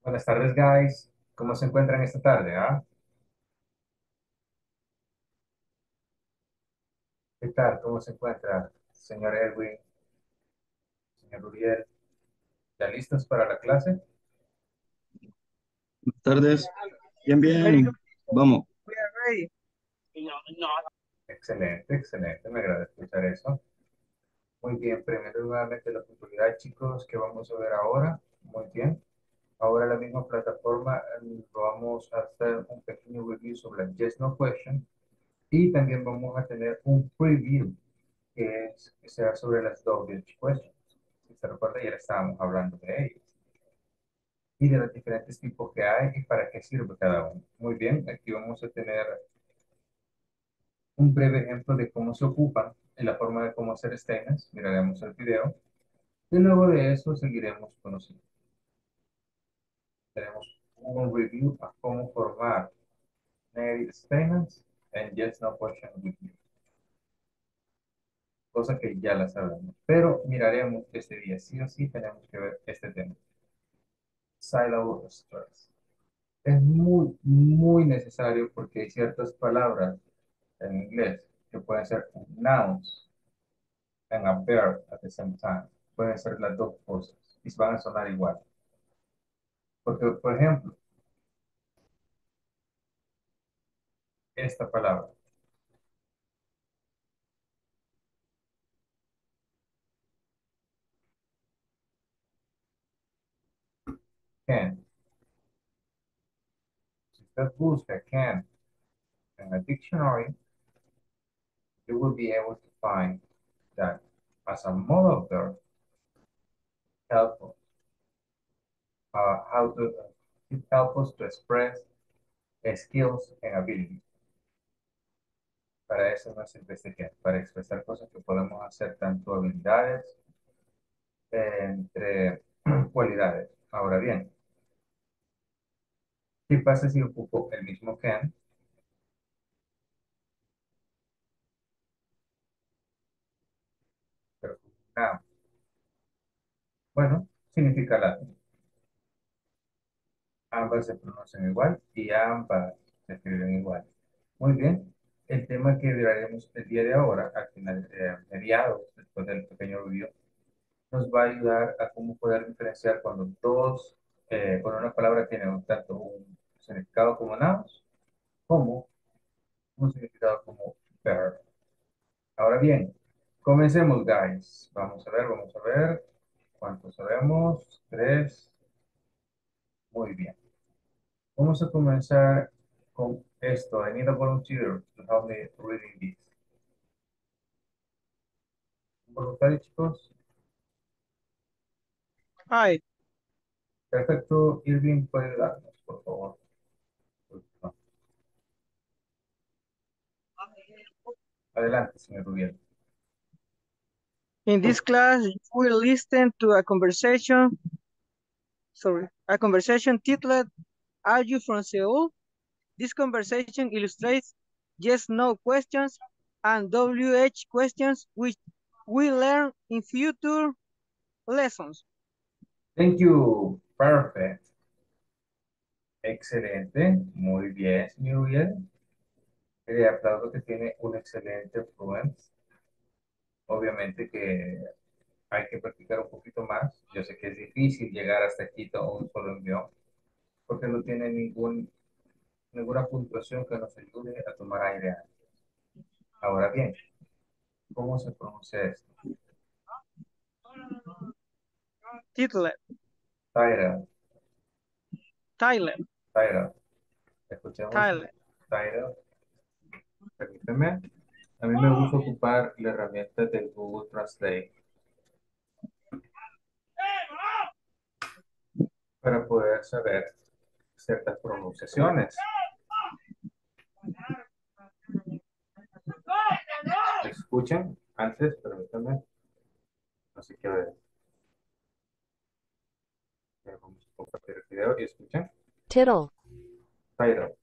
Buenas tardes, guys. ¿Cómo se encuentran esta tarde? ¿Qué tal? ¿Cómo se encuentra, señor Edwin, señor Uriel? ¿Ya listos para la clase? Buenas tardes. Bien, Very good. bien. Vamos. We are ready. Excelente, excelente. Me agrada escuchar eso. Muy bien. Primero, nuevamente, la oportunidad, chicos, que vamos a ver ahora. Muy bien. Ahora, la misma plataforma, vamos a hacer un pequeño review sobre el Yes No Question y también vamos a tener un preview que será sobre las double questions. Si se recuerda, ayer estábamos hablando de ello y de los diferentes tipos que hay y para qué sirve cada uno. Muy bien, aquí vamos a tener un breve ejemplo de cómo se ocupan en la forma de cómo hacer statements. Miraremos el video y luego de eso seguiremos conociendo. Tenemos un review a cómo formar negative statements and yes no question review, cosa que ya la sabemos, pero miraremos este día. Sí o sí tenemos que ver este tema. Syllable stress. Es muy, muy necesario porque hay ciertas palabras en inglés que pueden ser nouns and a verb at the same time. Pueden ser las dos cosas y van a sonar igual. Porque, por ejemplo, esta palabra, can. Si usted busca can en a dictionary, you will be able to find that as a modal verb, helpful. How to it helps us to express skills and abilities. Para eso no sirve este can, para expresar cosas que podemos hacer tanto habilidades entre cualidades. Ahora bien, ¿qué pasa si ocupo el mismo can, pero con noun? Bueno, significa la ambas se pronuncian igual y ambas se escriben igual. Muy bien. El tema que veremos el día de ahora, al final, mediados, después del pequeño review, nos va a ayudar a cómo poder diferenciar cuando una palabra tiene tanto un significado como nouns, como un significado como verb. Ahora bien, comencemos, guys. Vamos a ver. ¿Cuántos sabemos? Tres. Muy bien. Vamos a comenzar con esto. I need a volunteer to help me reading this. ¿Un voluntario, chicos? Hi. Perfecto. Irving, puede ayudarnos, por favor. No. Adelante, señor Rubiel. In this class, you will listen to a conversation titled, Are you from Seoul? This conversation illustrates yes-no questions and WH questions which we learn in future lessons. Thank you. Perfect. Excelente. Muy bien, señor Rubiel. Le aplaudo que tiene un excelente fluence. Obviamente que hay que practicar un poquito más. Yo sé que es difícil llegar hasta aquí con un solo envión, porque no tiene ninguna puntuación que nos ayude a tomar aire. Ahora bien, ¿cómo se pronuncia esto? Titled, Tyra, Thailand, Tyra. Escuchemos Thailand. Tyra. Permíteme. A mí me gusta ocupar la herramienta del Google Translate para poder saber ciertas pronunciaciones. ¿Escuchan? Antes, permítame. Así que a ver, vamos a compartir el video y escuchan. Tittle, Tyra,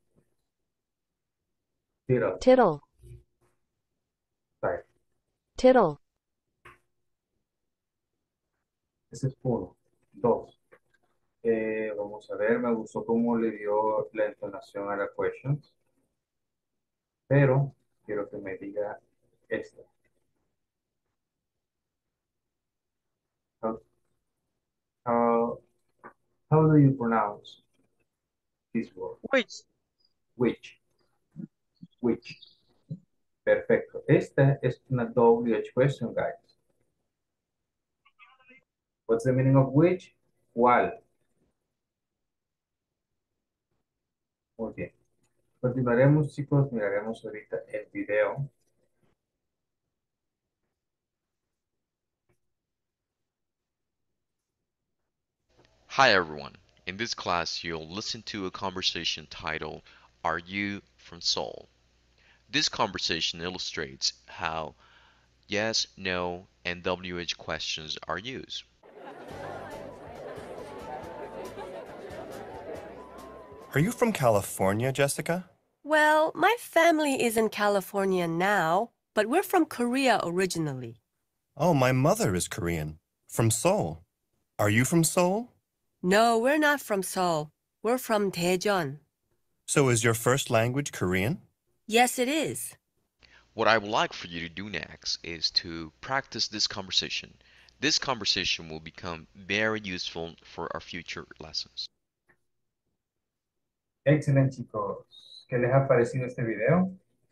Tyra, tittle, Tyra. tittle, Ese es uno. Dos. Vamos a ver, me gustó cómo le dio la entonación a la questions, pero quiero que me diga esta. How, how, how do you pronounce this word? Which? Which, which. Perfecto. Esta es una WH question, guys. What's the meaning of which? ¿Cuál? Muy bien. Continuaremos, chicos. Miraremos ahorita el video. Hi everyone. In this class, you'll listen to a conversation titled, Are You from Seoul? This conversation illustrates how yes, no, and WH questions are used. Are you from California, Jessica? Well, my family is in California now, but we're from Korea originally. Oh, my mother is Korean. From Seoul. Are you from Seoul? No, we're not from Seoul. We're from Daejeon. So is your first language Korean? Yes, it is. What I would like for you to do next is to practice this conversation. This conversation will become very useful for our future lessons. Excelente, chicos. ¿Qué les ha parecido este video?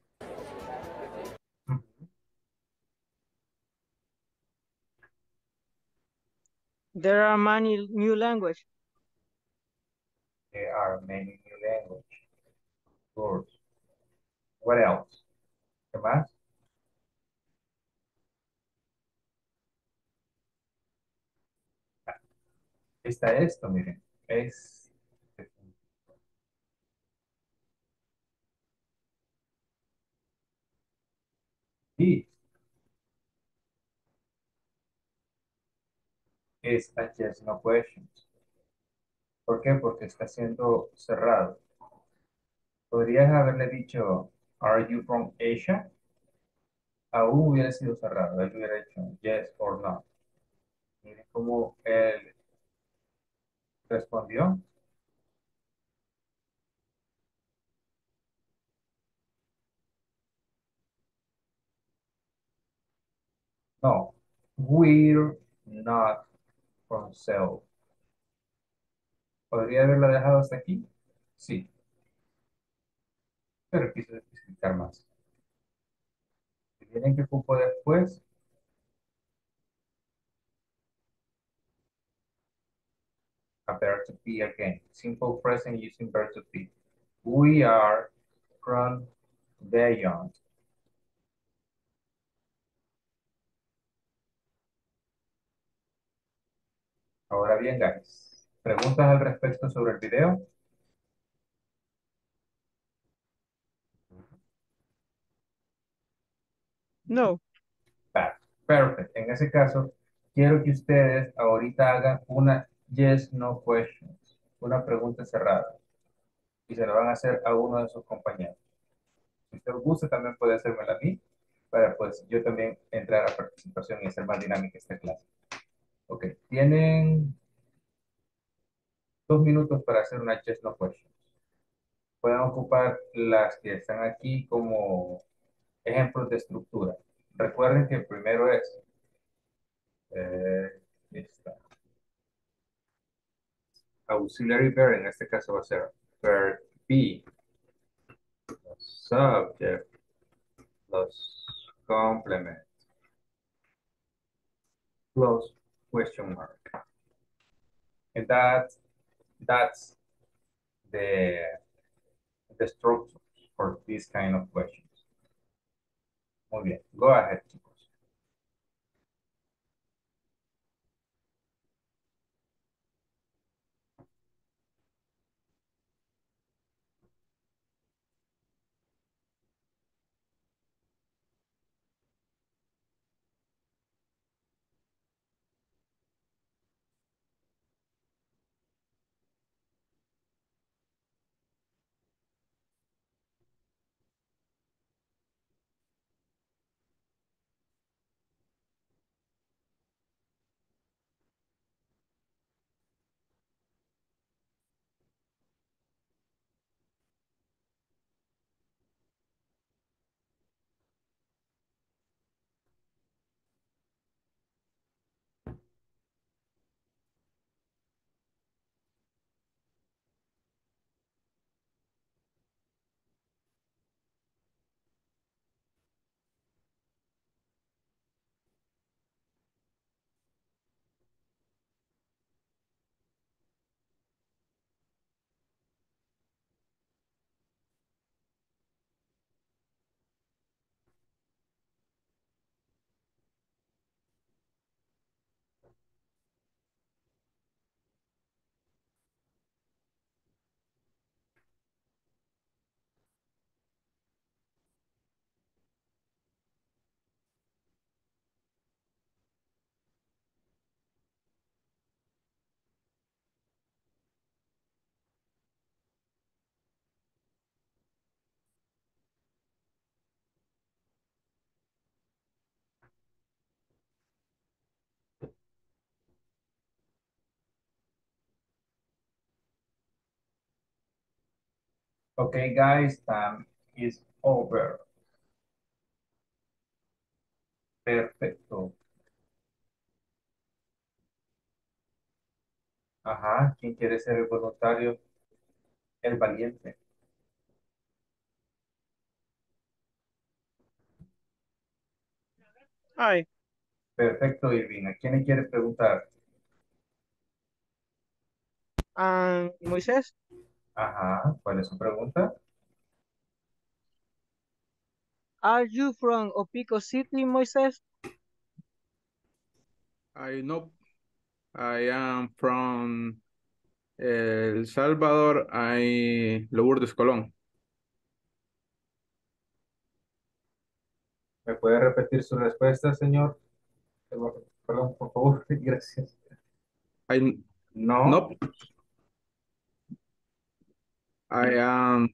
There are many new language. There are many new language words. What else? ¿Qué más? Está esto, miren. Es y es a yes, no questions. ¿Por qué? Porque está siendo cerrado. Podrías haberle dicho, Are you from Asia? Aún hubiera sido cerrado. Él hubiera dicho yes or no. Miren cómo él respondió. No, we're not from Seoul. ¿Podría haberla dejado hasta aquí? Sí, pero quise explicar más. Si tienen que ocupo después, a verb to be again. Simple present using verb to be. We are from Daejeon. Ahora bien, guys, ¿preguntas al respecto sobre el video? No. Perfecto. En ese caso, quiero que ustedes ahorita hagan una yes, no questions, una pregunta cerrada, y se la van a hacer a uno de sus compañeros. Si usted gusta, también puede hacérmela a mí, para pues yo también entrar a participación y hacer más dinámica esta clase. Ok, tienen 2 minutos para hacer una yes, no questions. Pueden ocupar las que están aquí como ejemplos de estructura. Recuerden que el primero es esta. Auxiliary verb, en este caso va a ser verb be, subject, plus complement, plus question mark. And that's the, the structure for this kind of questions. Muy bien, go ahead, chicos. Okay, guys, time is over. Perfecto. Ajá, ¿quién quiere ser el voluntario? El valiente. Hi. Perfecto, Irving. ¿A quién le quiere preguntar? Moisés, Ajá, ¿cuál es su pregunta? are you from Opico City, Moisés? I know I am from El Salvador. I Lourdes Colón. ¿Me puede repetir su respuesta, señor? Perdón, por favor. Gracias. I No. nope. I am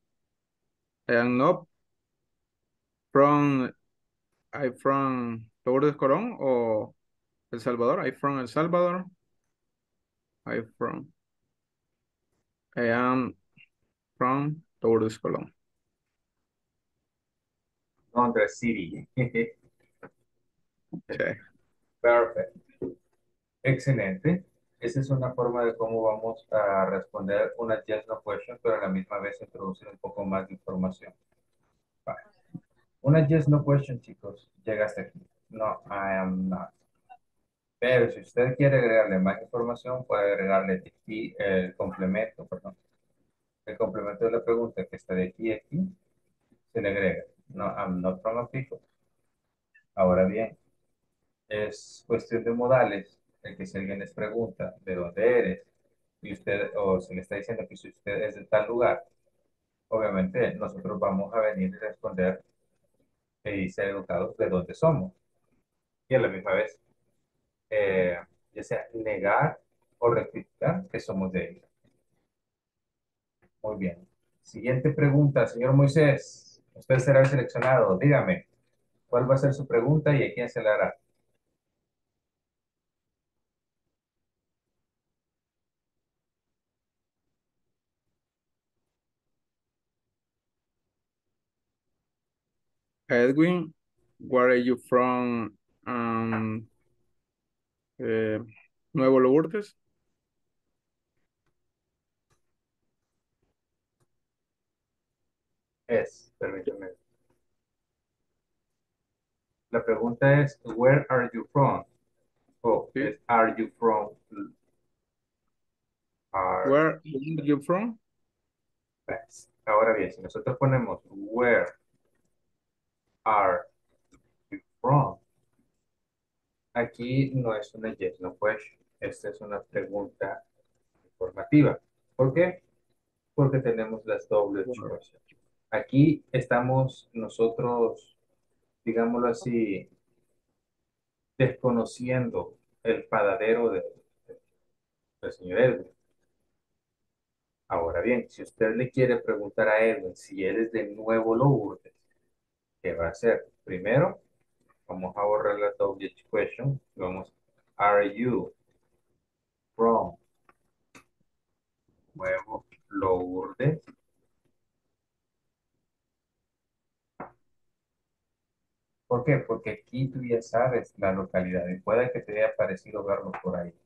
not from I from Lourdes Colón or El Salvador. I from El Salvador. I from I am from Lourdes Colón. Londres City. Okay. Perfecto. Excelente. Esa es una forma de cómo vamos a responder una yes no question, pero a la misma vez introducir un poco más de información. Vale. Una yes no question, chicos, llega hasta aquí. No, I am not. Pero si usted quiere agregarle más información, puede agregarle aquí el complemento, perdón. El complemento de la pregunta que está de aquí a aquí, se le agrega. No, I'm not from a people. Ahora bien, es cuestión de modales, el que si alguien les pregunta de dónde eres, y usted, o se le está diciendo que si usted es de tal lugar, obviamente nosotros vamos a venir y responder y ser educados de dónde somos. Y a la misma vez, ya sea negar o rectificar que somos de ellos. Muy bien. Siguiente pregunta, señor Moisés. Usted será el seleccionado. Dígame, ¿cuál va a ser su pregunta y a quién se la hará? Edwin, where are you from? Um, eh, Nuevo Lourdes. Permíteme. La pregunta es, where are you from? O Sí. es, are you from? Are, Where are you from? pues, ahora bien, si nosotros ponemos where are you from, aquí no es una yes, no question. Esta es una pregunta informativa. ¿Por qué? Porque tenemos las dobles choice. Aquí estamos nosotros, digámoslo así, desconociendo el paradero del señor Edwin. Ahora bien, si usted le quiere preguntar a Edwin si él es de Nuevo Lourdes, ¿qué va a hacer? Primero, vamos a borrar la double question. Vamos, are you from Nuevo Lourdes? ¿Por qué? Porque aquí tú ya sabes la localidad y puede que te haya parecido verlo por ahí.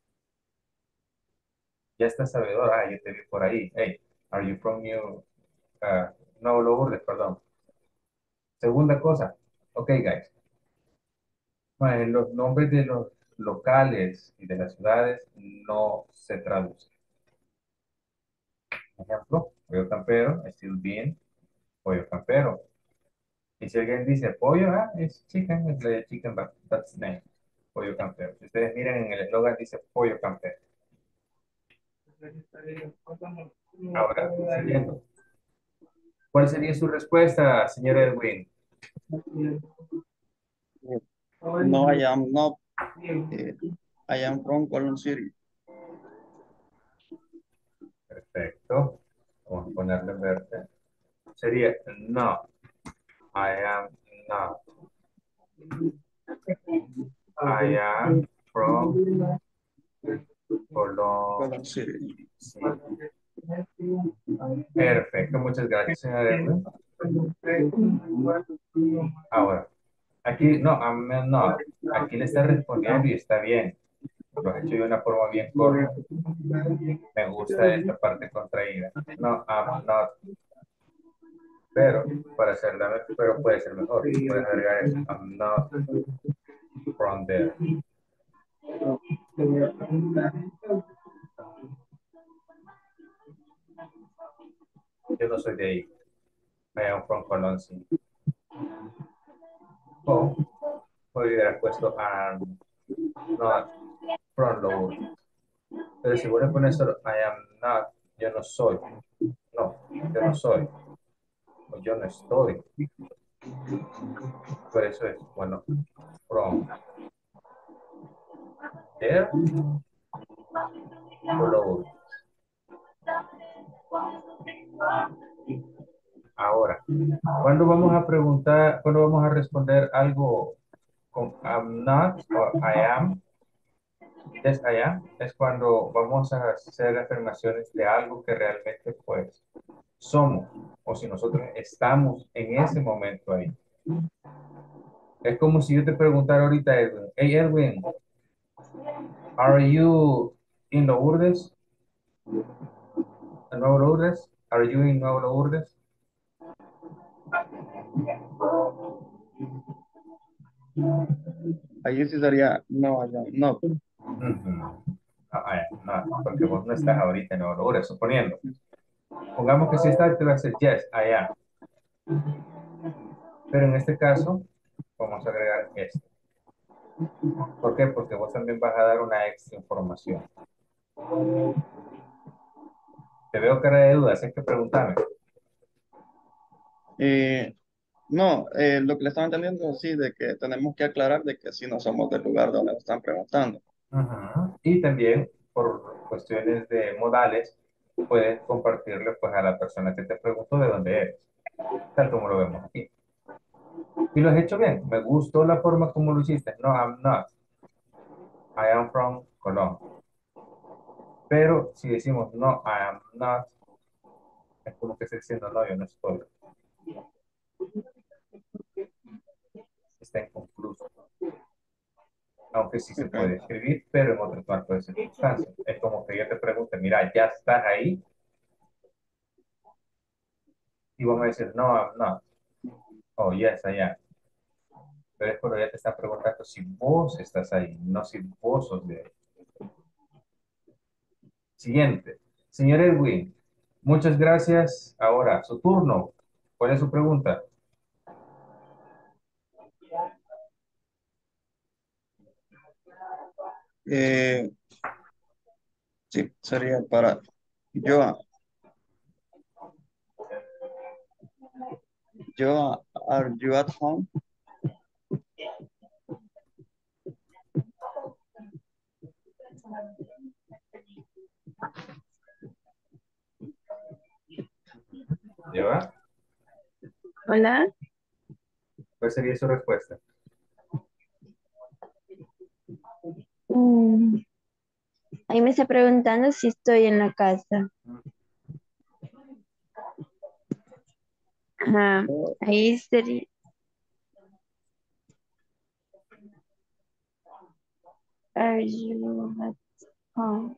Ya estás sabedor, yo te vi por ahí. Hey, are you from Nuevo Lourdes, perdón. Segunda cosa, ok, guys. Los nombres de los locales y de las ciudades no se traducen. Por ejemplo, pollo campero, still bean, pollo campero. Y si alguien dice pollo, es chicken, es la de chicken, but that's the name. Pollo campero. Si ustedes miran en el eslogan dice pollo campero. Ahora, siguiendo. ¿Cuál sería su respuesta, señor Edwin? No, I am not. I am from Colon City. Perfecto. Vamos a ponerle en verde. Sería no. I am not. I am from Colón Colon City. City. Perfecto, muchas gracias, señor Edwin. Ahora, aquí, no, I'm not. Aquí le está respondiendo y está bien. Lo he hecho de una forma bien corta. Me gusta esta parte contraída. No, I'm not. Pero, para hacerla, pero puede ser mejor. Puedes agregar eso. I'm not from there. Yo no soy de ahí. I am from Colombia. O podría haber puesto I'm not from Lourdes. Pero si voy a poner solo I am not, yo no soy. No, yo no soy. O yo no estoy. Por eso es, bueno, from there to Lourdes. Ahora, ¿cuándo vamos a preguntar, cuándo vamos a responder algo con I'm not o I am? Yes, I am. Es cuando vamos a hacer afirmaciones de algo que realmente pues somos o si nosotros estamos en ese momento ahí. Es como si yo te preguntara ahorita, Edwin, hey Edwin, are you in Lourdes? ¿En Nuevo Lourdes? Are you in Nuevo Lourdes? Ahí sí sería, no, I am not. Ujú. No, no, porque vos no estás ahorita en Nuevo Lourdes, suponiendo. Pongamos que si estás, te va a decir, yes, I am. Pero en este caso, vamos a agregar esto. ¿Por qué? Porque vos también vas a dar una extra información. Te veo cara de duda, así que pregúntame. No, lo que le estaba entendiendo, sí, de que tenemos que aclarar de que si no somos del lugar donde nos están preguntando. Ujú. Y también, por cuestiones de modales, puedes compartirle pues, a la persona que te preguntó de dónde eres, tal como lo vemos aquí. Y lo has hecho bien. Me gustó la forma como lo hiciste. No, I'm not. I am from Colombia. Pero si decimos no, I am not, es como que estoy diciendo no, yo no estoy. Está inconcluso. Aunque sí se Ok, puede escribir, pero en otro marco de circunstancias. Es como que yo te pregunte, mira, ¿ya estás ahí? Y vos me decís, no, I'm not. Oh, yes, I am. Pero es cuando ya te está preguntando si vos estás ahí, no si vos sos de ahí. Siguiente. Señor Edwin, muchas gracias. Ahora, su turno. ¿Cuál es su pregunta? eh, sí, sería para yo, are you at home? ¿Lleva? Hola. ¿Cuál sería su respuesta? Mm, ahí me está preguntando si estoy en la casa. Ajá. Ahí sería. Are you at home?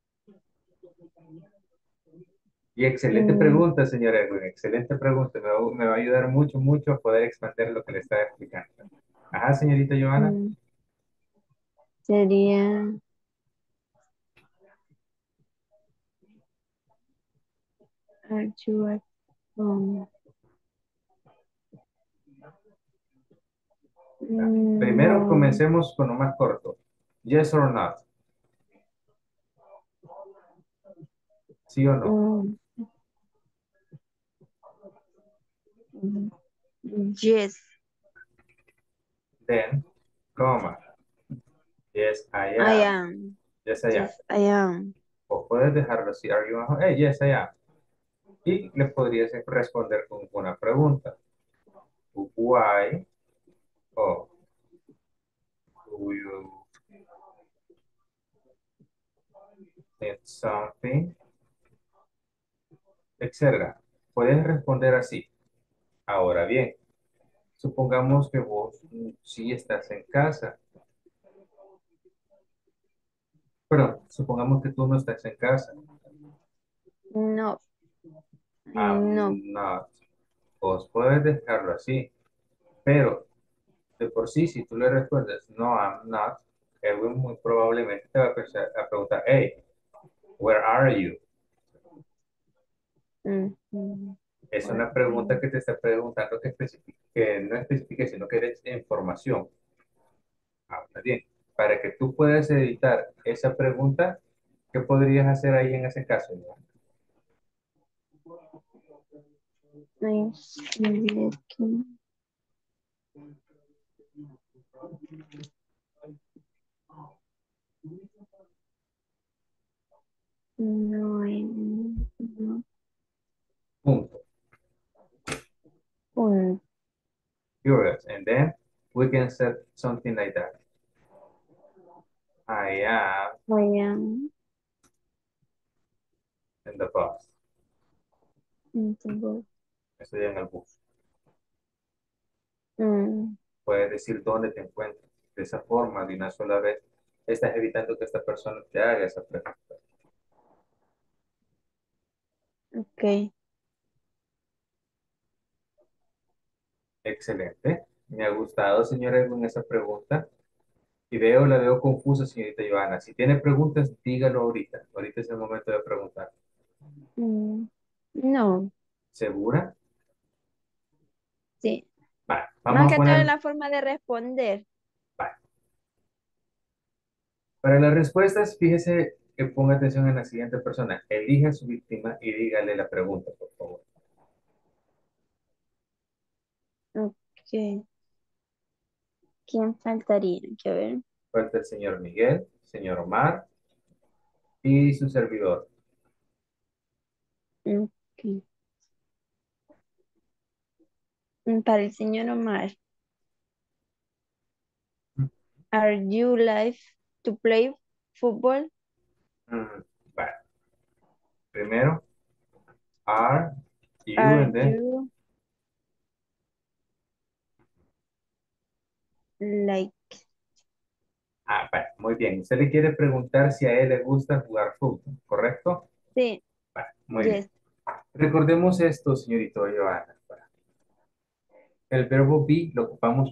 Y excelente Mm, pregunta, señor Edwin. Excelente pregunta. Me va a ayudar mucho, mucho a poder expandir lo que le estaba explicando. Ajá, señorita Joana. mm, sería. Are you at home? Primero No. comencemos con lo más corto. Yes or not. ¿Sí o no? Mm, yes, Then, coma. Yes, I I am. am. Yes, I am. Yes, I am. O puedes dejarlo así. Are you at home? Hey, yes, I am. Y le podrías responder con una pregunta. Why o do you need something etcétera. Puedes responder así. Ahora bien, supongamos que vos sí estás en casa. Pero supongamos que tú no estás en casa. No, no. I'm not. Vos puedes dejarlo así. Pero de por sí, si tú le respondes no, I'm not, Edwin muy probablemente te va a preguntar, hey, where are you? Mm, Es una pregunta que te está preguntando que no especifique, sino que eres información. Ahora bien, para que tú puedas editar esa pregunta, ¿qué podrías hacer ahí en ese caso, Iván? Ay, escribí aquí. No, no. Punto. Un, Curious. And then we can set something like that. I am I am in the bus. in the book. Estoy en el bus. Mm, Puedes decir dónde te encuentras. De esa forma, de una sola vez, estás evitando que esta persona te haga esa pregunta. ok. Excelente. Me ha gustado, señora, con esa pregunta. Y la veo confusa, señorita Joana. Si tiene preguntas, dígalo ahorita. Ahorita es el momento de preguntar. Mm, no, ¿Segura? sí. Vale, Más vamos a que todo en poner, la forma de responder. vale. Para las respuestas, fíjese que ponga atención en la siguiente persona. Elija a su víctima y dígale la pregunta, por favor. Ok. ¿Quién faltaría? Que ver. Falta el señor Miguel, señor Omar y su servidor. Ok. Para el señor Omar. Are you live to play football? Mm, vale. Primero, are you, Are and then, you like? vale, muy bien. Usted le quiere preguntar si a él le gusta jugar fútbol, ¿correcto? Sí, Vale, muy bien. yes. Recordemos esto, señorito Joana. El verbo be lo ocupamos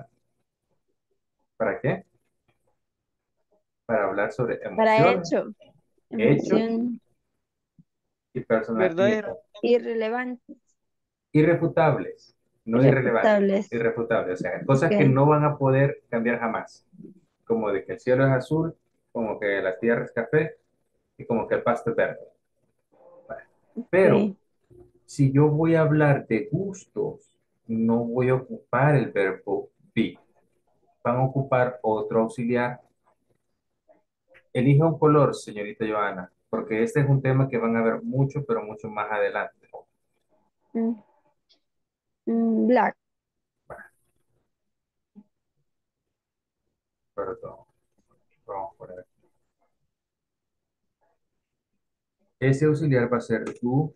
¿para qué? Para hablar sobre Para emociones, hecho. hechos Emoción y personal Verdadero. irrelevante. irrefutables, no irrelevantes, Irrefutables. irrefutables, o sea, cosas que Ok. no van a poder cambiar jamás, como de que el cielo es azul, como que la tierra es café y como que el pasto es verde. Vale. Pero Ok. si yo voy a hablar de gustos, no voy a ocupar el verbo be, van a ocupar otro auxiliar. Elija un color, señorita Joana, porque este es un tema que van a ver mucho, pero mucho más adelante. Mm, black. Perdón, vamos a poner aquí. Ese auxiliar va a ser do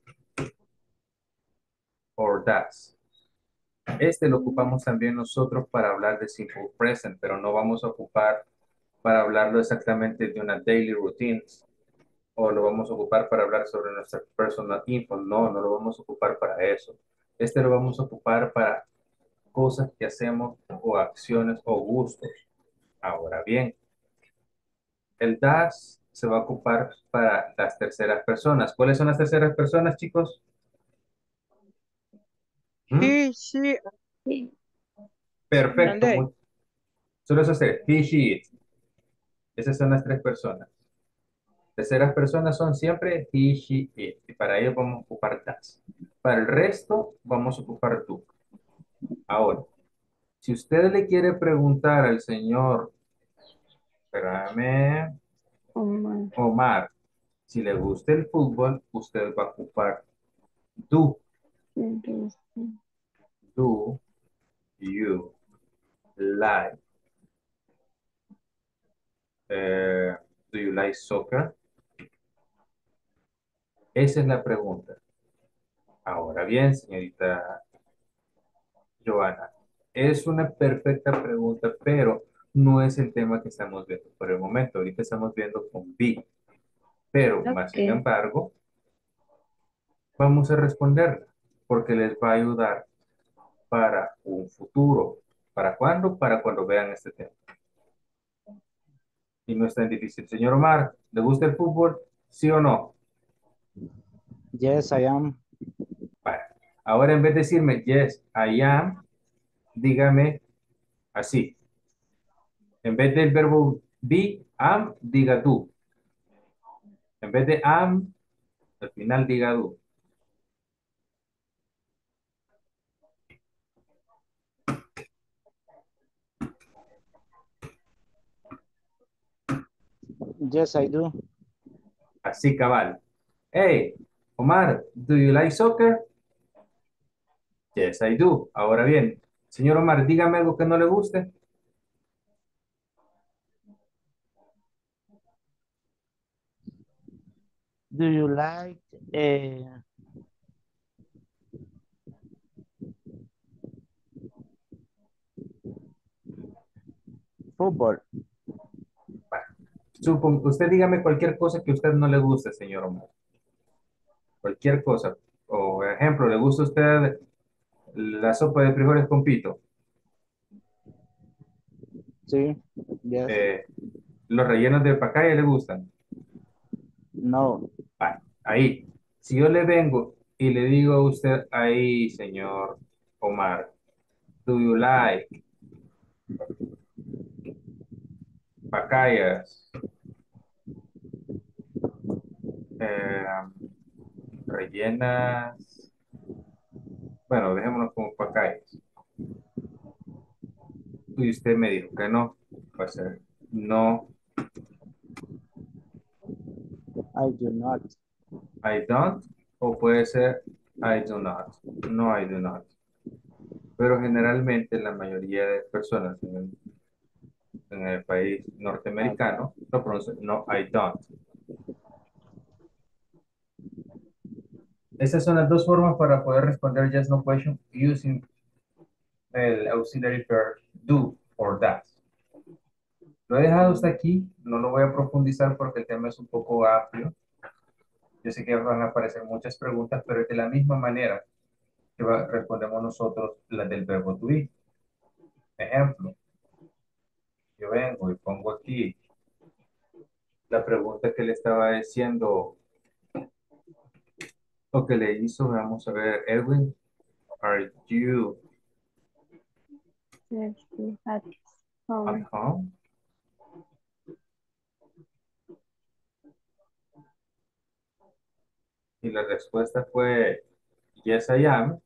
or does. Este lo ocupamos también nosotros para hablar de simple present, pero no vamos a ocupar para hablarlo exactamente de una daily routines o lo vamos a ocupar para hablar sobre nuestra personal info. No, no lo vamos a ocupar para eso. Este lo vamos a ocupar para cosas que hacemos o acciones o gustos. Ahora bien, el das se va a ocupar para las terceras personas. ¿Cuáles son las terceras personas, chicos? ¿Mm? He, she, Sí. and Perfecto. they. Solo eso hacer. He, she, it. Esas son las tres personas. Terceras personas son siempre he, she, it. Y para ello vamos a ocupar das. Para el resto vamos a ocupar tú. Ahora, si usted le quiere preguntar al señor, espérame, Omar. Omar, si le gusta el fútbol, usted va a ocupar do. Do you like, eh, do you like soccer? Esa es la pregunta. Ahora bien, señorita Joana, es una perfecta pregunta, pero no es el tema que estamos viendo por el momento. Ahorita estamos viendo con B, pero más sin Okay. embargo, vamos a responderla porque les va a ayudar para un futuro. ¿Para cuándo? Para cuando vean este tema. Y no es tan difícil. Señor Omar, ¿le gusta el fútbol? ¿Sí o no? Yes, I am. Vale. Ahora en vez de decirme yes, I am, dígame así. En vez del verbo be, am, diga do. En vez de am, al final diga do. Yes, I do. Así cabal. Hey, Omar, do you like soccer? Yes, I do. Ahora bien, señor Omar, dígame algo que no le guste. Do you like football? Usted dígame cualquier cosa que a usted no le guste, señor Omar. Cualquier cosa. O ejemplo, ¿le gusta a usted la sopa de frijoles con pito? Sí. Yes. Eh, ¿Los rellenos de pacaya le gustan? No. Ahí. Si yo le vengo y le digo a usted ahí, señor Omar, do you like pacayas eh, rellenas? Bueno, dejémonos como pacayas. Y usted me dijo que no. Va a ser no, I do not. I don't. O puede ser I do not. No, I do not. Pero generalmente la mayoría de personas en el país norteamericano lo pronuncian no, I don't. Esas son las dos formas para poder responder yes, no question using el auxiliary verb do or does. Lo he dejado hasta aquí, no lo voy a profundizar porque el tema es un poco amplio. Yo sé que van a aparecer muchas preguntas, pero es de la misma manera que respondemos nosotros las del verbo to be. Ejemplo, yo vengo y pongo aquí la pregunta que le estaba diciendo o que le hizo, vamos a ver, Edwin, are you Thirsty at at home. home? Y la respuesta fue yes, I am.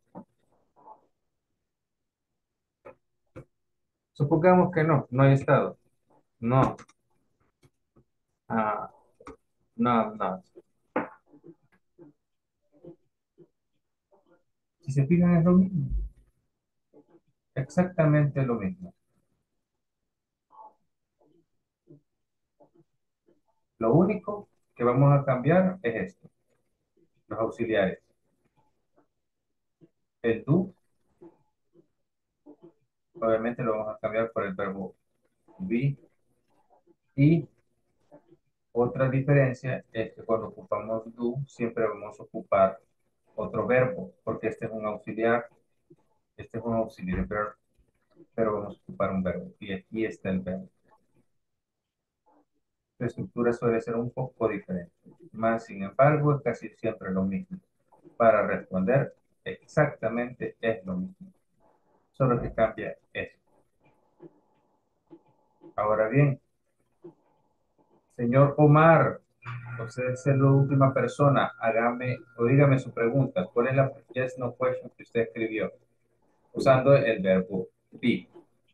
Supongamos que no, no hay estado. No, ah, no, I'm not. Si se fijan es lo mismo, exactamente lo mismo. Lo único que vamos a cambiar es esto, los auxiliares. El do, obviamente lo vamos a cambiar por el verbo be. Y otra diferencia es que cuando ocupamos do, siempre vamos a ocupar otro verbo, porque este es un auxiliar, este es un auxiliar verb, pero vamos a ocupar un verbo. Y aquí está el verbo. La estructura suele ser un poco diferente. Más sin embargo, es casi siempre lo mismo. Para responder, exactamente es lo mismo. Solo que cambia eso. Ahora bien, señor Omar, usted es la última persona. Hágame o dígame su pregunta. ¿Cuál es la yes, no question que usted escribió? Usando el verbo be.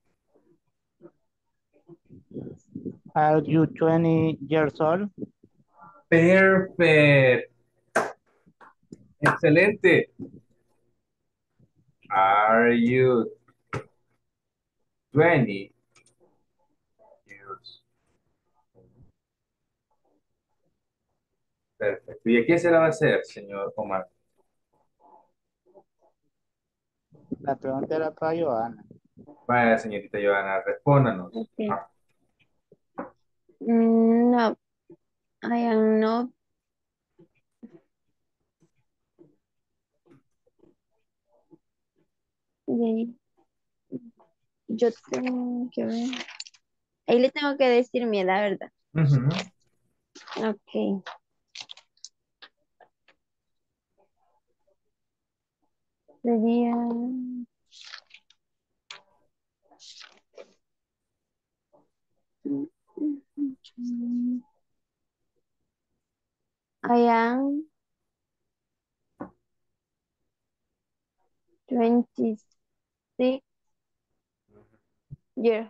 Are you 20 years old? Perfect. Excelente. Are you 20 years? Perfecto. ¿Y a quién se la va a hacer, señor Omar? La pregunta era para Joana. Vaya, señorita Joana, respóndanos. Okay. Ah, No, I am not. de- Yo tengo que ver. Ahí le tengo que decir mi edad, ¿verdad? ujú. Ok. Sería. I am 26 years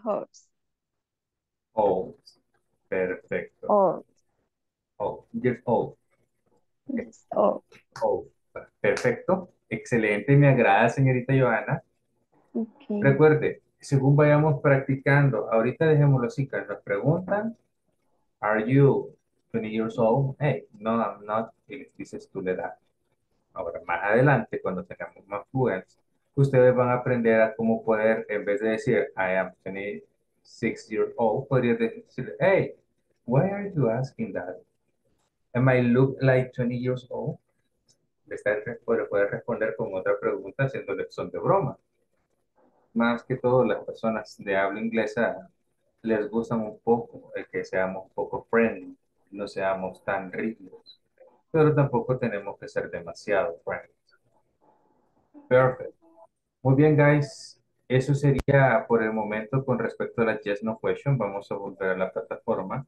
Old. Perfecto. old. Old. Years old. Ok. Yes, old. Old. Perfecto. Excelente. Me agrada, señorita Joana. Okay. Recuerde, según vayamos practicando, ahorita dejémoslo así, que nos preguntan, ¿Are you 20 years old? Hey, no, I'm not. Y les dices tú la edad. Ahora, más adelante, cuando tengamos más fluentes, ustedes van a aprender a cómo poder, en vez de decir, I am 26 years old, podrías decir, hey, why are you asking that? Am I look like 20 years old? Puede responder con otra pregunta haciéndole son de broma. Más que todo, las personas de habla inglesa les gustan un poco el que seamos un poco friendly, no seamos tan rígidos, pero tampoco tenemos que ser demasiado friendly. Perfect. Muy bien, guys. Eso sería por el momento con respecto a la Yes No Question. Vamos a volver a la plataforma.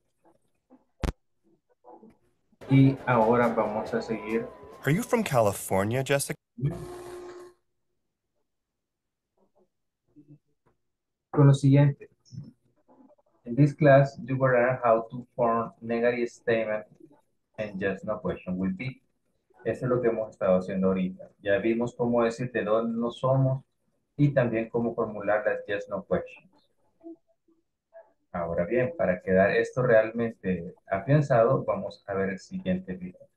Y ahora vamos a seguir Are you from California, Jessica? con lo siguiente. In this class, you will learn how to form negative statement and Yes No Question with be. Eso es lo que hemos estado haciendo ahorita. Ya vimos cómo decir de dónde no somos y también cómo formular las Yes No Questions. Ahora bien, para quedar esto realmente afianzado, vamos a ver el siguiente video.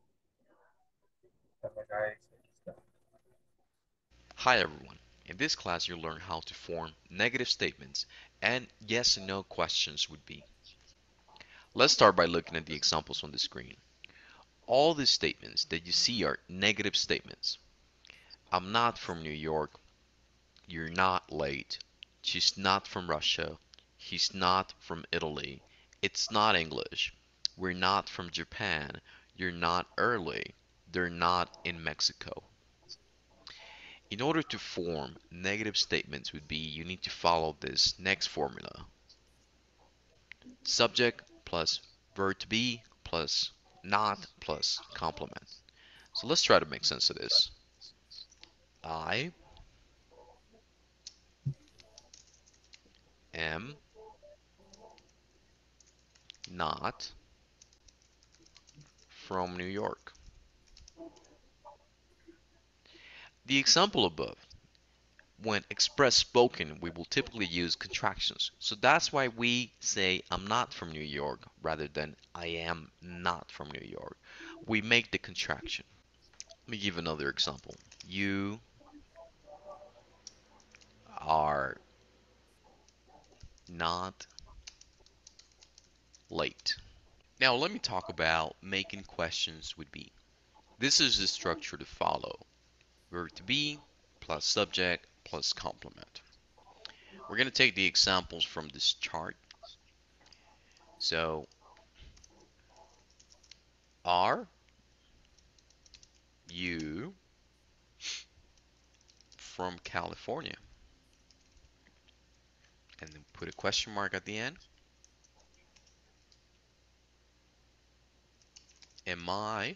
Hi everyone. In this class you'll learn how to form negative statements and yes and no questions would be. Let's start by looking at the examples on the screen. All these statements that you see are negative statements. I'm not from New York. You're not late. She's not from Russia. He's not from Italy. It's not English. We're not from Japan. You're not early. They're not in Mexico. In order to form negative statements would be you need to follow this next formula. Subject plus verb to be plus not plus complement. So let's try to make sense of this. I am not from New York. The example above, when expressed spoken, we will typically use contractions. So that's why we say I'm not from New York rather than I am not from New York. We make the contraction. Let me give another example. You are not late. Now let me talk about making questions with be. This is the structure to follow. Verb to be plus subject plus complement. We're going to take the examples from this chart. So, are you from California? And then put a question mark at the end. Am I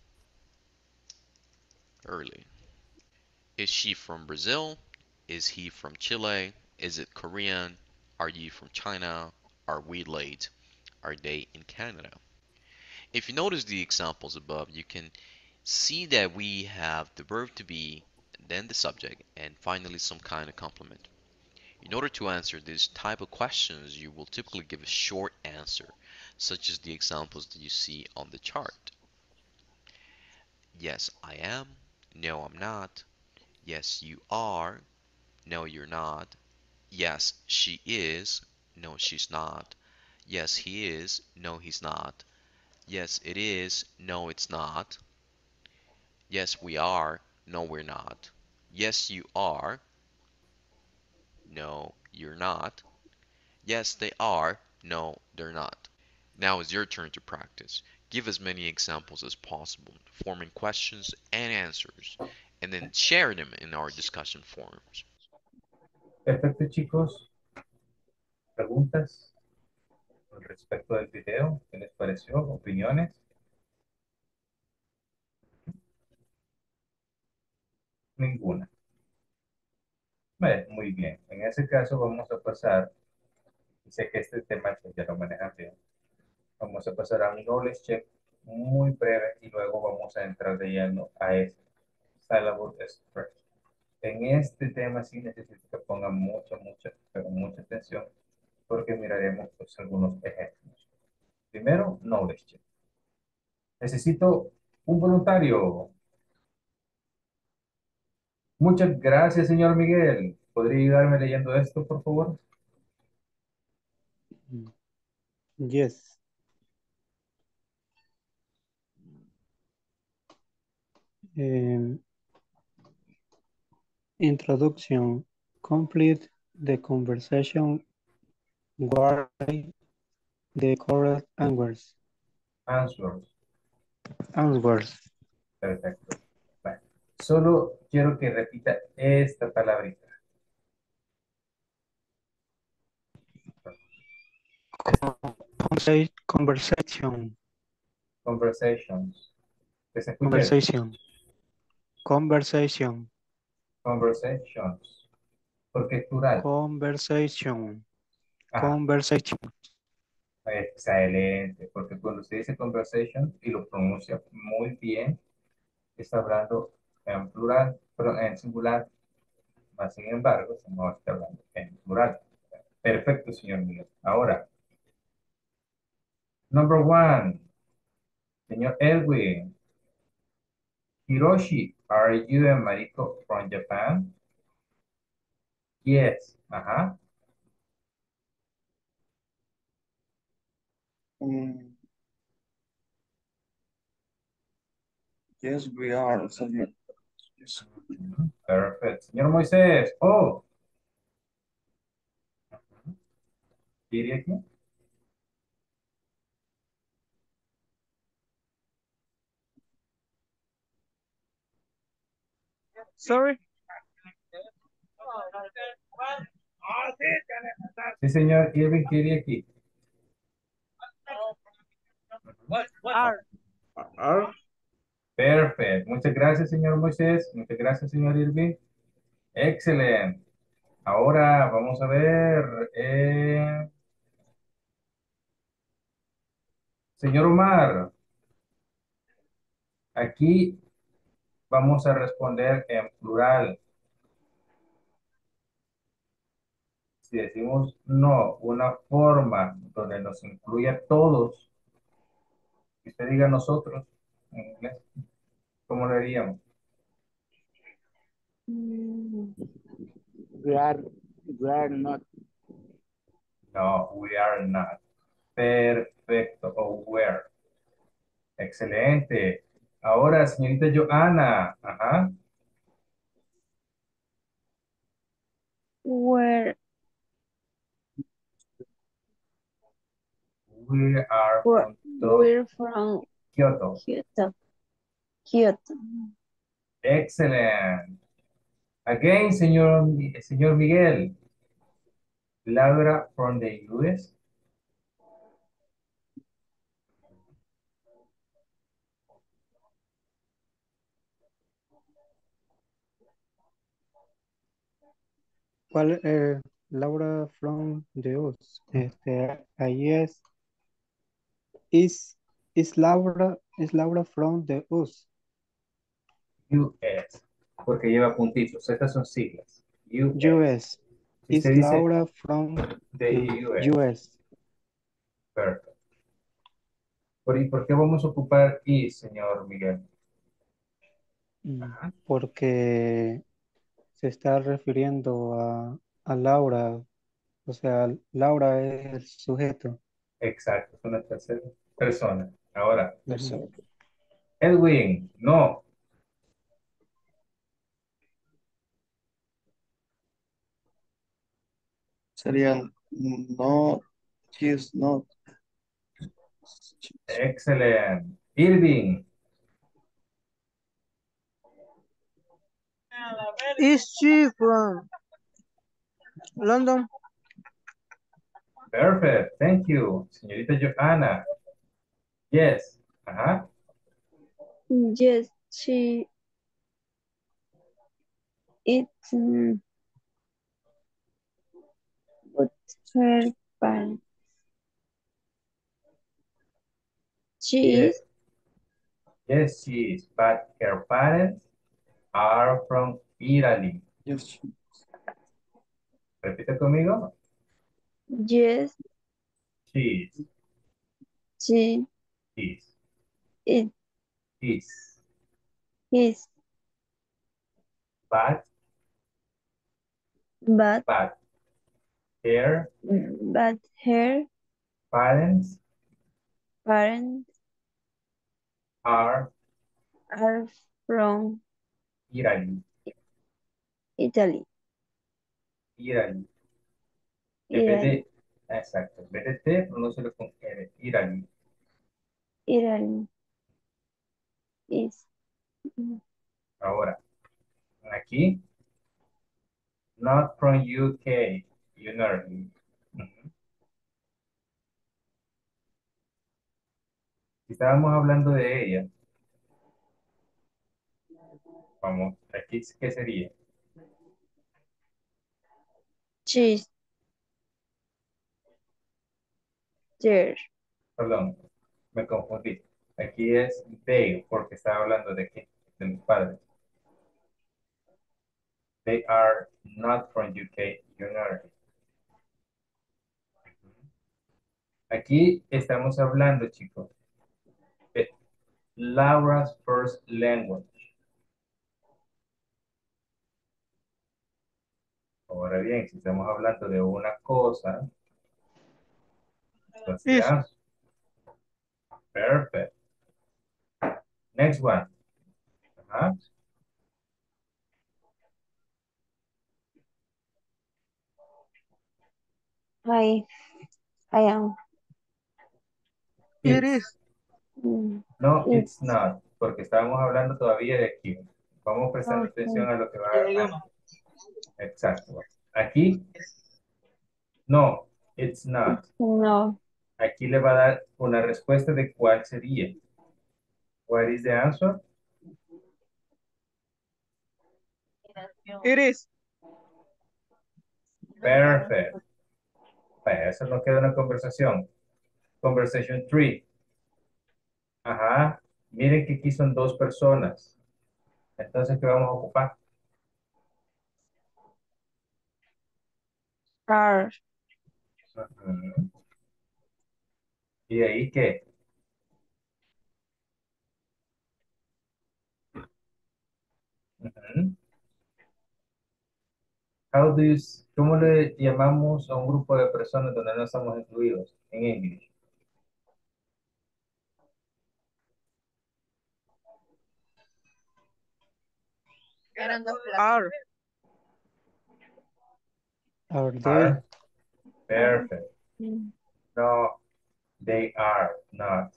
early? Is she from Brazil? Is he from Chile? Is it Korean? Are you from China? Are we late? Are they in Canada? If you notice the examples above, you can see that we have the verb to be, then the subject, and finally some kind of complement. In order to answer this type of questions, you will typically give a short answer, such as the examples that you see on the chart. Yes, I am. No, I'm not. Yes, you are. No, you're not. Yes, she is. No, she's not. Yes, he is. No, he's not. Yes, it is. No, it's not. Yes, we are. No, we're not. Yes, you are. No, you're not. Yes, they are. No, they're not. Now it's your turn to practice. Give as many examples as possible, forming questions and answers, and then share them in our discussion forums. Perfecto, chicos. ¿Preguntas con respecto del video? ¿Qué les pareció? ¿Opiniones? Ninguna. Muy bien. En ese caso vamos a pasar, y sé que este tema pues, ya lo manejan bien, vamos a pasar a un knowledge check muy breve y luego vamos a entrar de lleno a este syllable express. En este tema sí necesito que pongan pero mucha atención porque miraremos pues, algunos ejemplos. Primero, knowledge check. Necesito un voluntario. Muchas gracias, señor Miguel. ¿Podría ayudarme leyendo esto, por favor? Yes. Um, Introduction. Complete the conversation. Write the correct answers. Answers. Answers. Perfecto. Bueno, solo quiero que repita esta palabrita. Conversation. Conversations. ¿Que se escucha? Conversation. Conversation. Conversations. Porque es plural. Conversation. Ajá. Conversation. Excelente, porque cuando usted dice conversation y lo pronuncia muy bien, está hablando en plural, pero en singular. Más sin embargo, no está hablando en plural. Perfecto, señor Miguel. Ahora, number one, señor Edwin. Hiroshi, are you a Mariko from Japan? Yes. Ajá. Yes, we are. Señor. Yes. Perfecto. Señor Moisés. Oh. ¿Diría aquí? Sorry. Sí, señor Irving Kiriaki. Are. Are. Perfecto. Muchas gracias, señor Moisés. Muchas gracias, señor Irving. Excelente. Ahora vamos a ver. Señor Omar, aquí vamos a responder en plural. Si decimos no, una forma donde nos incluya a todos, y usted diga nosotros en inglés, ¿cómo lo haríamos? We are not. No, we are not. Perfecto. O where. Excelente. Ahora, señorita Joana. Ajá. Where, We are where from we're from Kyoto. Kyoto. Kyoto. Excellent. Again, señor Miguel. Laura from the US. ¿Cuál? Laura from the US. Ahí is Laura from the US. US. Porque lleva puntitos. Estas son siglas. US. US. Si Is usted dice Laura from the US. US. Perfecto. ¿Y por qué vamos a ocupar y, señor Miguel? Porque se está refiriendo a Laura, o sea, Laura es el sujeto. Exacto, es una tercera persona. Ahora, Ujú. Edwin, no. Sería no, she's not. Excelente. Irving, Is she from London? perfect. Thank you. Señorita Johanna, yes. Ajá. Yes, she is. But her parents. She Yes, is. yes, she is. But her parents are from Italy. Yes, Repite conmigo. Yes, She she is. is. Is. His. But, But but her but her parents parents are are from Italy. Italy. Italy. En vez Italy. de, exacto, en vez de T, pronúncialo con R. Italy. Italy is. Ahora, aquí, not from UK, United. Ujú. Si estábamos hablando de ella, vamos, aquí, ¿qué sería? She's there. Perdón, me confundí. Aquí es they, porque estaba hablando de qué, de mis padres. They are not from UK, United. Aquí estamos hablando, chicos, de Laura's first language. Ahora bien, si estamos hablando de una cosa, entonces Is. ya, perfect. Next one. Ajá. I I am. It It's. is. No, it's It's. not, porque estábamos hablando todavía de aquí. Vamos prestando atención Okay. a lo que va antes. Exacto. Aquí, no, it's not. No. Aquí le va a dar una respuesta de cuál sería. What is the answer? It is. Perfect. Vaya, eso nos queda una conversación. Conversation 3. Ajá. Miren que aquí son dos personas. Entonces, ¿qué vamos a ocupar? Are. Ujú. ¿Y de ahí qué? Ujú. ¿Cómo le llamamos a un grupo de personas donde no estamos incluidos en inglés? Are. Are they? Are. Perfect. No, they are not.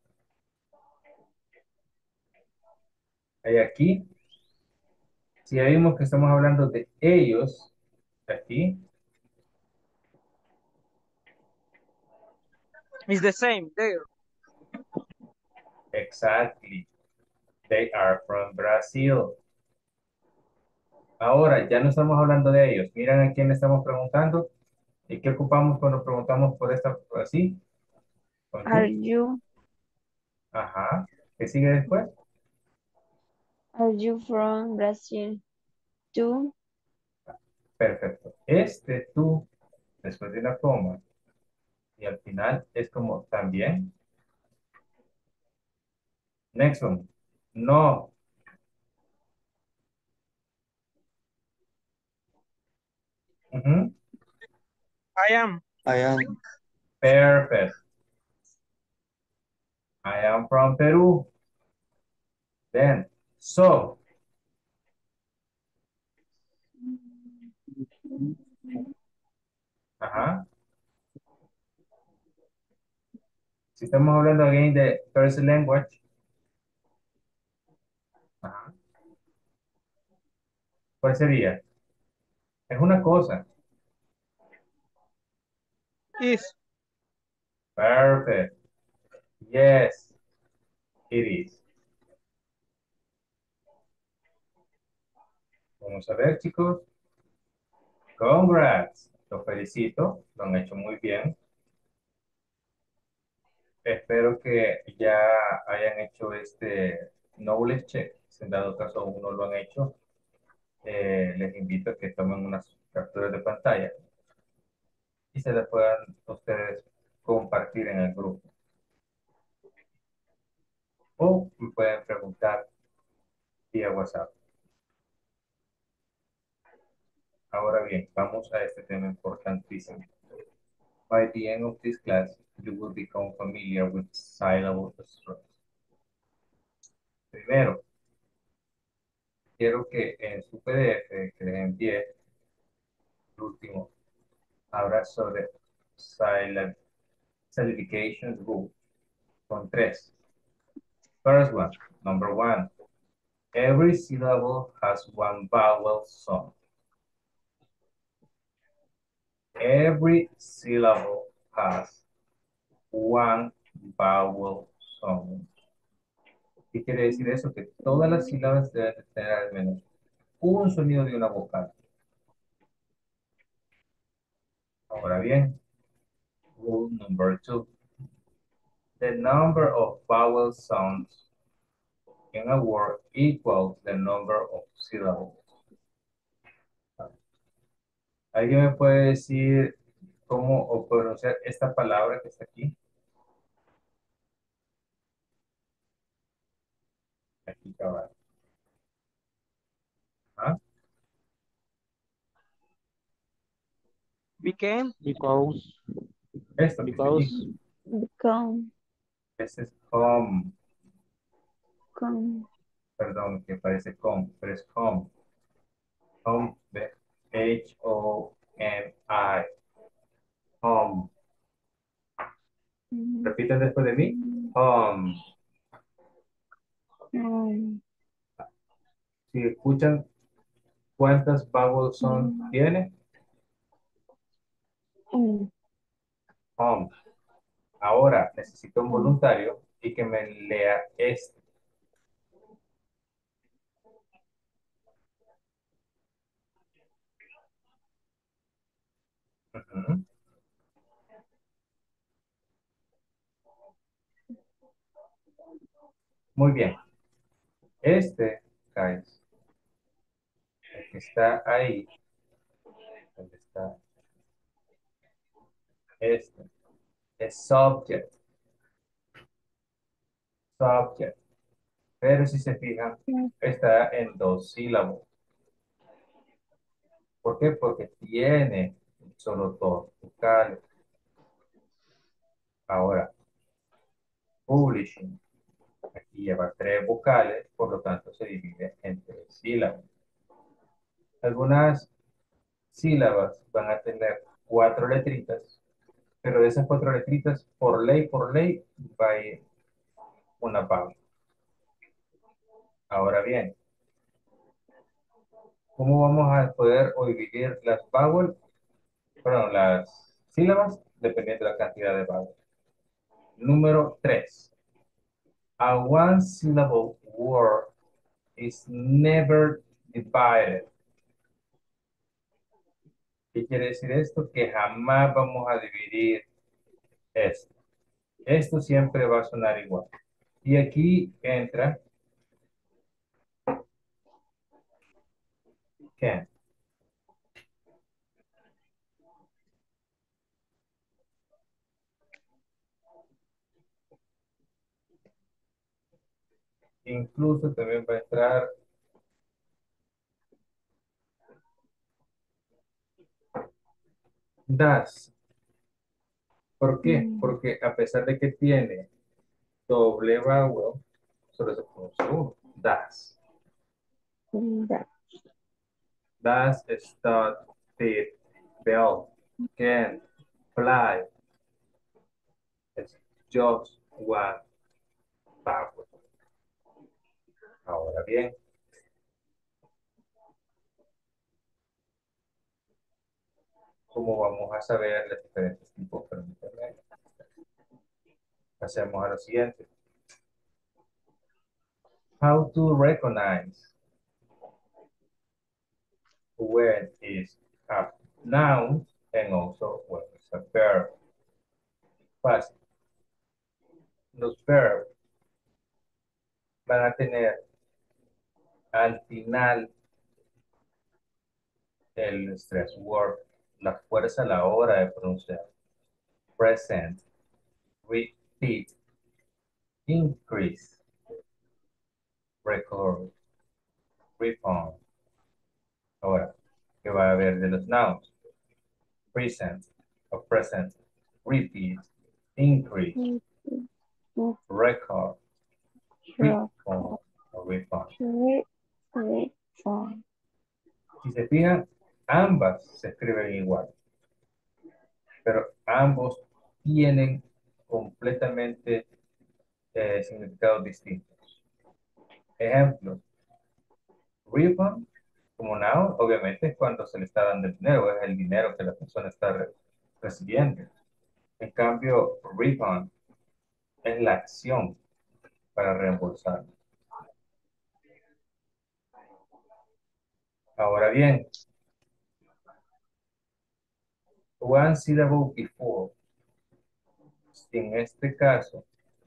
Y aquí, si ya vimos que estamos hablando de ellos, aquí, It's the same. There. exactly. They are from Brazil. Ahora, ya no estamos hablando de ellos. Miren a quién le estamos preguntando. ¿Y qué ocupamos cuando preguntamos por esta, así? Con Are you. you Ajá. ¿Qué sigue después? are you from Brazil too? Perfecto. Este tú, después de una coma, y al final es como también. Next one. No. Ujú. I am. I am. Perfect. I am from Peru. Then, so. Ajá. Si estamos hablando again de first language. Ajá. ¿Cuál sería? Es una cosa. Is. Perfect. Yes, it is. Vamos a ver, chicos. Congrats. Los felicito. Lo han hecho muy bien. Espero que ya hayan hecho este knowledge check. Si en dado caso aún no lo han hecho, les invito a que tomen unas capturas de pantalla y se las puedan ustedes compartir en el grupo. O me pueden preguntar vía WhatsApp. Ahora bien, vamos a este tema importantísimo. By the end of this class, you will become familiar with syllable structure. Primero, quiero que en su PDF que les envié, el último, habla sobre syllabification rule con tres. First one, number one, every syllable has one vowel sound. Every syllable has one vowel sound. ¿Qué quiere decir eso? Que todas las sílabas deben tener al menos un sonido de una vocal. Ahora bien, rule number two. The number of vowel sounds in a word equals the number of syllables. ¿Alguien me puede decir cómo o pronunciar esta palabra que está aquí? Aquí, cabal. ¿Ah? Became. Because. Esto que está aquí. Because. Become. Este es home. Come. Perdón, que parece com, pero es home. Home, H-O-M-I. Home. Repiten después de mí. Home. Si escuchan cuántas vowel son tiene. Home. Ahora necesito un voluntario y que me lea este. Ujú. Muy bien. Este, guys, el que está ahí, ¿dónde está? Este, es subject. Subject. Pero si se fijan, está en dos sílabos. ¿Por qué? Porque tiene solo dos vocales. Ahora, publishing. Aquí lleva tres vocales, por lo tanto se divide en tres sílabas. Algunas sílabas van a tener cuatro letritas, pero de esas cuatro letritas, por ley, va a ir una pausa. Ahora bien, ¿cómo vamos a poder o dividir las vowel, perdón, las sílabas, dependiendo de la cantidad de vowel? Número 3. A one syllable word is never divided. ¿Qué quiere decir esto? Que jamás vamos a dividir esto. Esto siempre va a sonar igual. Y aquí entra can. Incluso también va a entrar Does. ¿Por qué? Porque a pesar de que tiene doble vowel, solo se pronuncia uno. Does. That. Does start, did, bell, can, fly. Es just one vowel. Ahora bien, ¿cómo vamos a saber los diferentes tipos? Permítanme. Pasemos a lo siguiente. How to recognize when is a noun and also when it's a verb. Fácil. Los verbs van a tener al final el stress word, la fuerza a la hora de pronunciar. Present, repeat, increase, record, refund. Ahora, ¿qué va a haber de los nouns? Present, o present, repeat, increase, record, refund, o refund. Si se fijan, ambas se escriben igual, pero ambos tienen completamente significados distintos. Ejemplo, refund, como noun, obviamente es cuando se le está dando el dinero, es el dinero que la persona está recibiendo. En cambio, refund es la acción para reembolsar. Ahora bien, one syllable before. En este caso,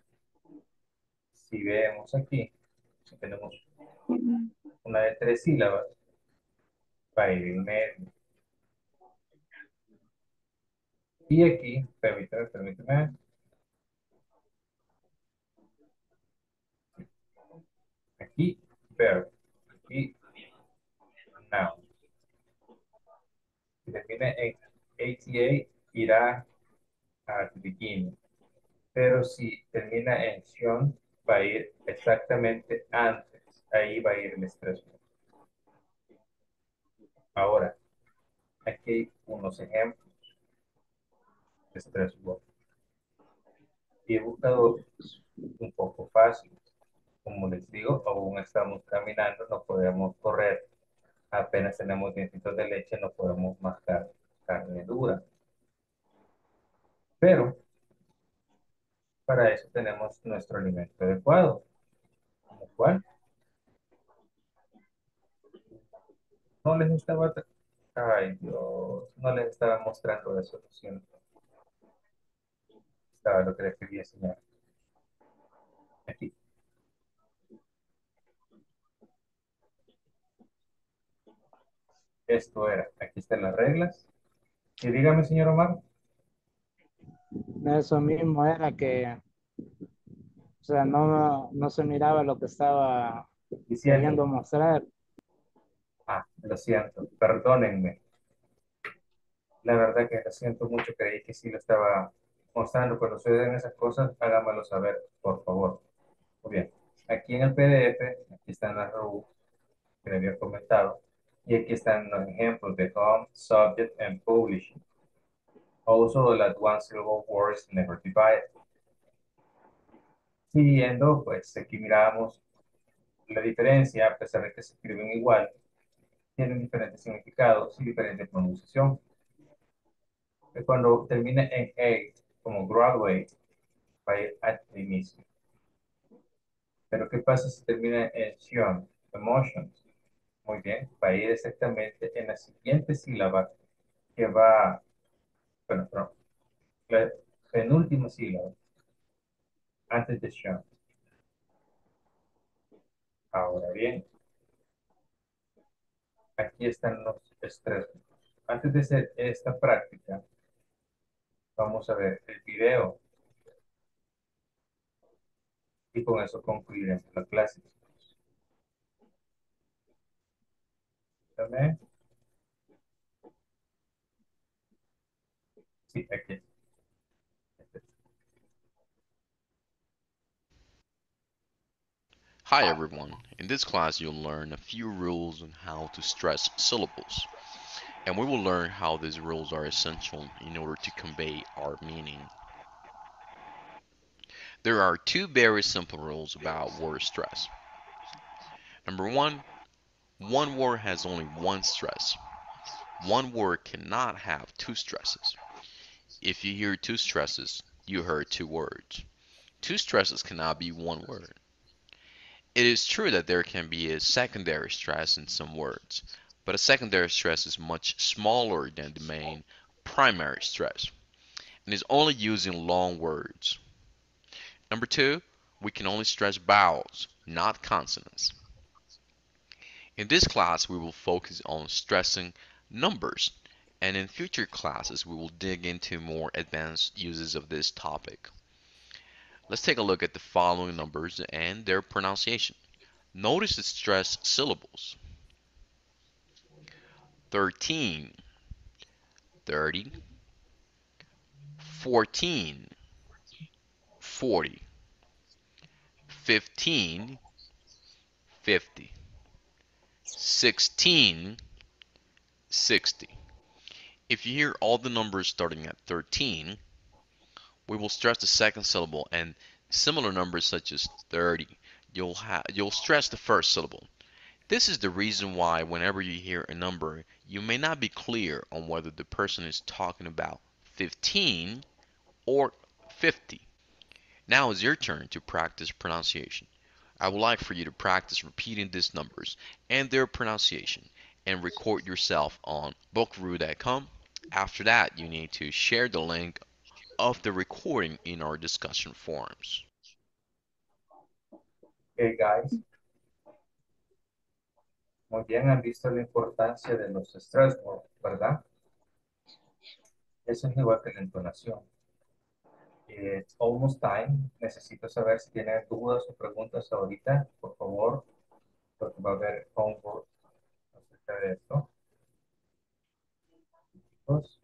si vemos aquí, si tenemos una de 3 sílabas, va a ir en medio. Y aquí, permíteme. Aquí, verb. Aquí, noun. Si termina en ATA, irá at the beginning. Pero si termina en Sion, va a ir exactamente antes. Ahí va a ir el estrés. Ahora, aquí hay unos ejemplos de estrés word. Y he buscado un poco fácil. Como les digo, aún estamos caminando, no podemos correr. Apenas tenemos dientitos de leche, no podemos mascar carne dura. Pero para eso tenemos nuestro alimento adecuado. ¿Como cuál? No les estaba... Ay, Dios, no les estaba mostrando la solución. Estaba lo que les quería enseñar. Aquí. Esto era. Aquí están las reglas. Y dígame, señor Omar. Eso mismo era que, o sea, no se miraba lo que estaba Diciendo. queriendo mostrar. Ah, lo siento. Perdónenme. La verdad que lo siento mucho. Creí que sí lo estaba mostrando. Cuando suceden esas cosas, háganmelo saber, por favor. Muy bien. Aquí en el PDF, aquí están las rules que le había comentado. Y aquí están los ejemplos de home, subject, and publishing. Also, that one syllable words never divided. Siguiendo, pues aquí miramos la diferencia, a pesar de que se escriben igual, tienen diferentes significados y diferente pronunciación. Cuando termina en A, como graduate, va a ir al inicio. Pero ¿qué pasa si termina en Sion, emotions? Muy bien, va a ir exactamente en la siguiente sílaba que va, bueno, perdón, la penúltima sílaba antes de Sion. Ahora bien, aquí están los estrés. Antes de hacer esta práctica, vamos a ver el video y con eso concluiremos la clase. ¿También? Sí, aquí. Hi everyone. In this class you'll learn a few rules on how to stress syllables. And we will learn how these rules are essential in order to convey our meaning. There are two very simple rules about word stress. Number one word has only one stress. One word cannot have two stresses. If you hear two stresses, you heard two words. Two stresses cannot be one word. It is true that there can be a secondary stress in some words, but a secondary stress is much smaller than the main primary stress and is only used in long words. Number two, we can only stress vowels, not consonants. In this class, we will focus on stressing numbers, and in future classes, we will dig into more advanced uses of this topic. Let's take a look at the following numbers and their pronunciation. Notice the stressed syllables. 13, 30, 14, 40, 15, 50, 16, 60. If you hear all the numbers starting at 13, we will stress the second syllable, and similar numbers such as 30, you'll stress the first syllable. This is the reason why whenever you hear a number, you may not be clear on whether the person is talking about 15 or 50. Now it's your turn to practice pronunciation. I would like for you to practice repeating these numbers and their pronunciation and record yourself on bookru.com. After that, you need to share the link of the recording in our discussion forums. Okay, guys. Muy bien, han visto la importancia de los stress words, ¿verdad? Eso es igual que la entonación. It's almost time. Necesito saber si tienen dudas o preguntas ahorita, por favor, porque va a haber homework acerca de esto. Chicos.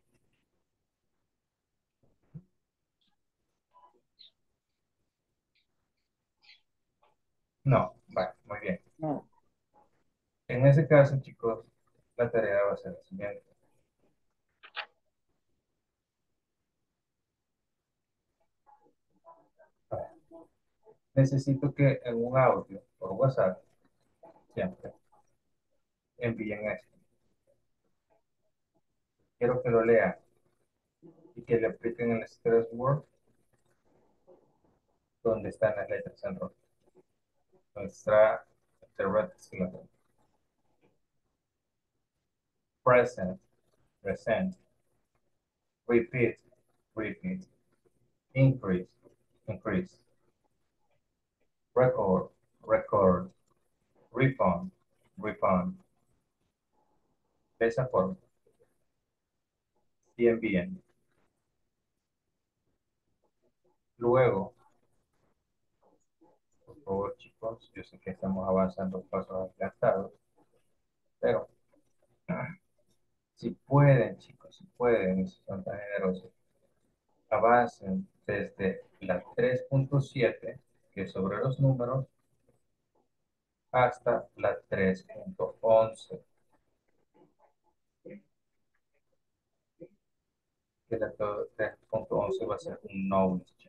No, vale, muy bien. No. En ese caso, chicos, la tarea va a ser la siguiente. Vale. Necesito que en un audio por WhatsApp, siempre, envíen esto. Quiero que lo lean y que le apliquen el stress word donde están las letras en rojo. Donde está the red syllable. Present, present. Repeat, repeat. Increase, increase. Record, record. Refund, refund. De esa forma. Bien, bien. Luego, por favor, chicos, yo sé que estamos avanzando pasos agigantados, pero si pueden, chicos, si pueden, y si son tan generosos, avancen desde la 3.7, que es sobre los números, hasta la 3.11, que la 3.11 va a ser un knowledge.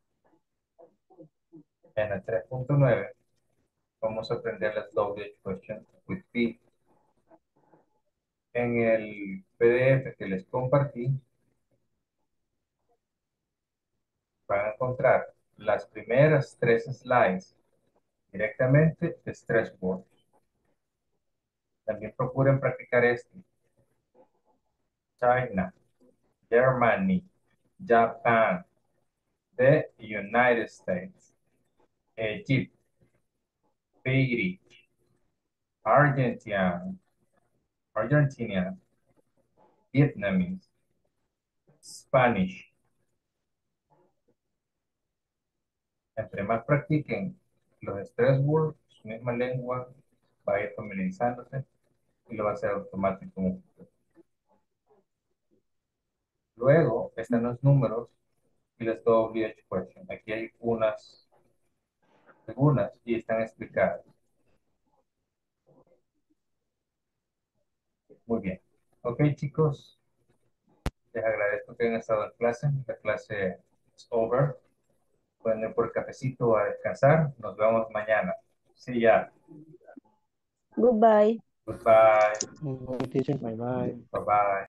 En la 3.9 vamos a aprender las loaded questions with P. En el PDF que les compartí, van a encontrar las primeras 3 slides directamente de Stress Board. También procuren practicar este. China, Germany, Japan, the United States, Egypt, Haiti, Argentina, Vietnamese, Spanish. Entre más practiquen los stress words, su misma lengua, va a ir familiarizándose y lo va a hacer automático. Luego están los números y las WH questions. Aquí hay algunas y están explicadas. Muy bien. Ok, chicos. Les agradezco que hayan estado en clase. La clase es over. Pueden ir por el cafecito a descansar. Nos vemos mañana. See ya. Goodbye. Goodbye. Bye, teacher. Bye bye. Bye bye.